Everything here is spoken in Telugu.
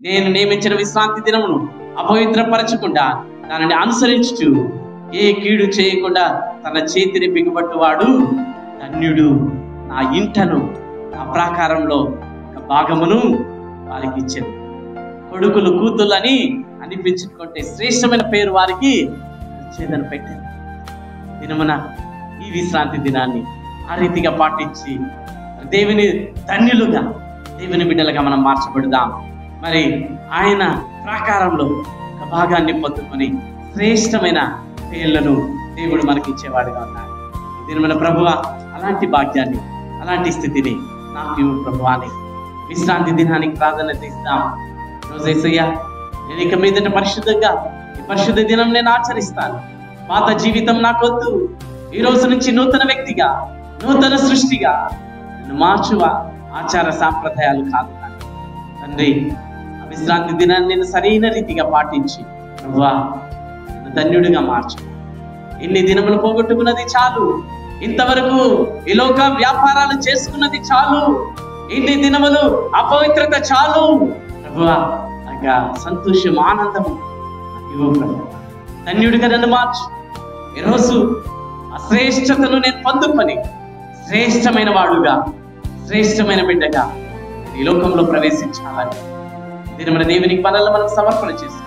నేను నియమించిన విశ్రాంతి దినమును అపవిత్రపరచకుండా దానిని అనుసరించుచు ఏ కీడు చేయకుండా తన చేతిని బిగుబట్టువాడు ధన్యుడు. నా ఇంటను నా ప్రాకారంలో ఒక భాగమును వారికి ఇచ్చాను. కొడుకులు కూతుళ్ళని అనిపించుకుంటే శ్రేష్టమైన పేరు వారికి వచ్చేదని పెట్టాను. దినమున ఈ విశ్రాంతి దినాన్ని ఆ రీతిగా పాటించి దేవుని ధన్యులుగా, దేవుని బిడ్డలుగా మనం మార్చబడదాం. మరి ఆయన ప్రాకారంలో ఒక భాగాన్ని పొందుకొని శ్రేష్టమైన పేర్లను దేవుడు మనకి ఇచ్చేవాడుగా ఉన్నాడు. దినమున ప్రభువా, అలాంటి భాగ్యాన్ని, అలాంటి స్థితిని నాకు ఇవ్వు ప్రభువా అని విశ్రాంతి దినానికి ప్రాధాన్యత ఇస్తాం. రోజు యేసయ్యా, నేను ఇక మీదట పరిశుద్ధంగా ఈ పరిశుద్ధ దినం నేను ఆచరిస్తాను. పాత జీవితం నాకొద్దు. ఈ రోజు నుంచి నూతన వ్యక్తిగా, నూతన సృష్టిగా నన్ను మార్చువా. ఆచార సాంప్రదాయాలు కాదు తండ్రి. ఆ విశ్రాంతి దినాన్ని నేను సరైన రీతిగా పాటించి ప్రభువా నన్ను ధన్యుడిగా మార్చు. ఇన్ని దినములు పోగొట్టుకున్నది చాలు. ఇంతవరకు ఈ లోక వ్యాపారాలు చేసుకున్నది చాలు. ఇన్ని దినములు అపవిత్రత చాలు ప్రభువా. నాకు సంతోషం, ఆనందము ధన్యుడిగా నన్ను మార్చు. ఈరోజు ఆ శ్రేష్టతను నేను పొందుకొని శ్రేష్టమైన వాడుగా, శ్రేష్టమైన బిడ్డగా ఈ లోకంలో ప్రవేశించాలని దీని మన దేవునికి మనల్ని మనం సమర్పణ చేస్తాం.